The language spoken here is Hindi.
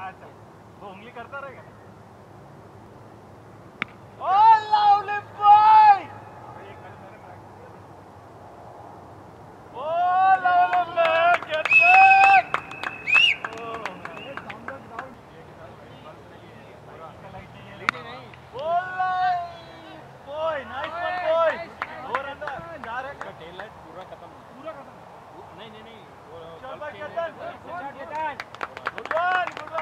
अच्छा वो उंगली करता रहेगा ना। Oh, lovely boy! Oh, lovely man, get that! Boy, nice one, boy. और अंदर जा रहा है। टेल लाइट पूरा खत्म। नहीं। नहीं चल भाई Ketan. Good one. Good one.